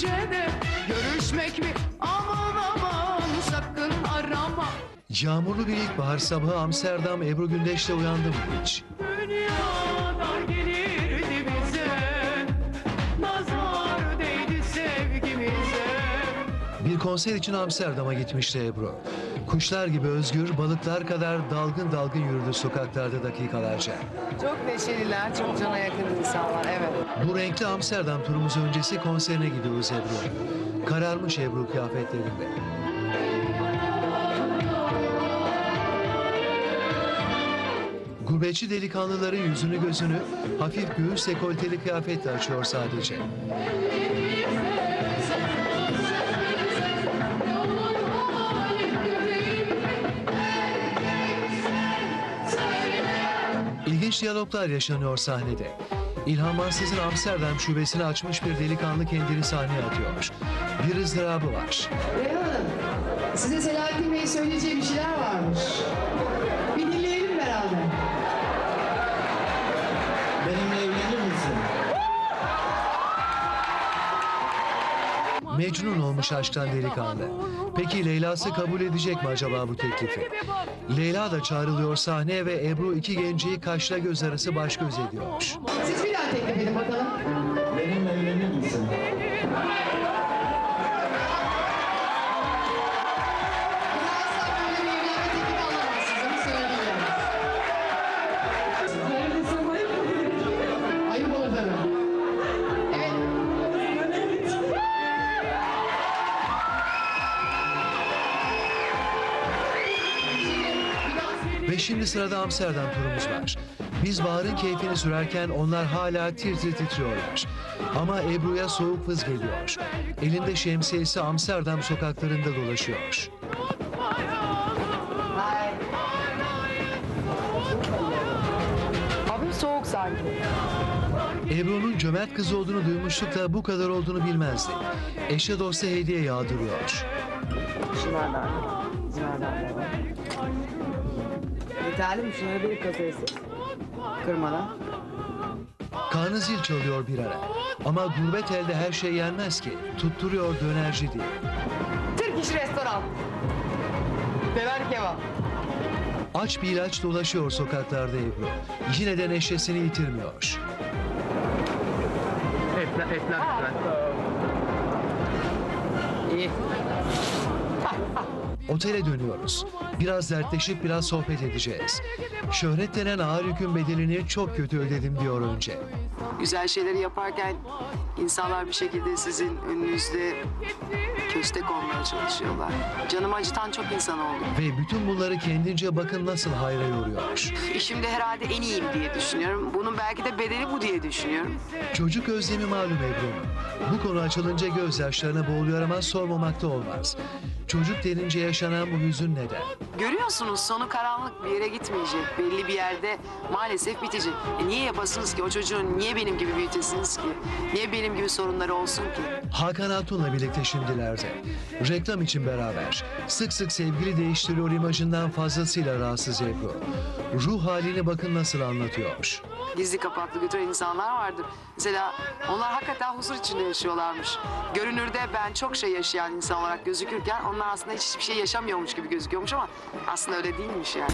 gecede görüşmek mi? Aman aman sakın arama. Yağmurlu bir ilkbahar sabahı Amsterdam Ebru Gündeş'le uyandı mı hiç? Dünyadan gelirdi bize, nazar değdi sevgimize. Bir konser için Amsterdam'a gitmişti Ebru. Kuşlar gibi özgür, balıklar kadar dalgın dalgın yürüdü sokaklarda dakikalarca. Çok neşeliler, çok cana yakın insanlar, evet. Bu renkli Amsterdam turumuz öncesi konserine gidiyoruz Ebru. Kararmış Ebru kıyafetlerinde. Gurbetçi delikanlıların yüzünü gözünü hafif göğüs dekolteli kıyafetle açıyor sadece. İlginç diyaloglar yaşanıyor sahnede. İlhan Mansız'ın Amsterdam şubesini açmış bir delikanlı kendini sahneye atıyor. Bir ızdırabı var. Reyhan Hanım, size Selahattin Bey'in söyleyeceği bir şeyler varmış. Bir dinleyelim beraber. Benimle evlenir misin? Mecnun olmuş aşktan delikanlı. Peki Leyla'sı kabul edecek mi acaba bu teklifi? Leyla da çağrılıyor sahneye ve Ebru iki genci kaşla göz arası baş göz ediyor. Siz bir daha teklif edin bakalım. Benimle evlenir misin? Bir daha asla böyle bir evlenme teklifi alamazsınız, onu söyleyeyim. Ayıp olur tabii. Evet. Ve şimdi sırada Amsterdam turumuz var. Biz baharın keyfini sürerken onlar hala tir tir titriyorlar. Ama Ebru'ya soğuk vız geliyor. Elinde şemsiyesi Amsterdam sokaklarında dolaşıyor. Hafif soğuk sanki. Ebru'nun cömert kız olduğunu duymuştuk da bu kadar olduğunu bilmezdik. Eşe dosta hediye yağdırıyor. Şunlardan. Şunlardan. Yeterli mi? Şunları bir kasayası. Kırmadan. Karnı zil çalıyor bir ara. Ama gurbet elde her şey yenmez ki. Tutturuyor dönerci diye. Türk İş Restoran. Döner kebap. Aç bir ilaç dolaşıyor sokaklarda Ebru. Yine de neşesini yitirmiyor. İyi. Otele dönüyoruz. Biraz dertleşip biraz sohbet edeceğiz. Şöhret denen ağır yükün bedelini çok kötü ödedim diyor önce. Güzel şeyleri yaparken insanlar bir şekilde sizin önünüzde köstek olmaya çalışıyorlar. Canımı acıtan çok insan oldu. Ve bütün bunları kendince bakın nasıl hayra yoruyor. İşimde herhalde en iyiyim diye düşünüyorum. Bunun belki de bedeli bu diye düşünüyorum. Çocuk özlemi malum Ebru'nun. Bu konu açılınca gözyaşlarına boğuluyor ama sormamakta olmaz. Çocuk denince yaşanan bu hüzün neden? Görüyorsunuz sonu karanlık, bir yere gitmeyecek. Belli bir yerde maalesef bitecek. Niye yapasınız ki? O çocuğun niye benim gibi büyütesiniz ki? Niye benim gibi sorunları olsun ki? Hakan Altun'la birlikte şimdilerde. Reklam için beraber. Sık sık sevgili değiştiriyor imajından fazlasıyla rahatsız Ebru. Ruh halini bakın nasıl anlatıyor. Gizli kapaklı götüren insanlar vardır. Mesela onlar hakikaten huzur içinde yaşıyorlarmış. Görünürde ben çok şey yaşayan insan olarak gözükürken onlar aslında hiçbir şey yaşamıyormuş gibi gözüküyormuş ama aslında öyle değilmiş yani.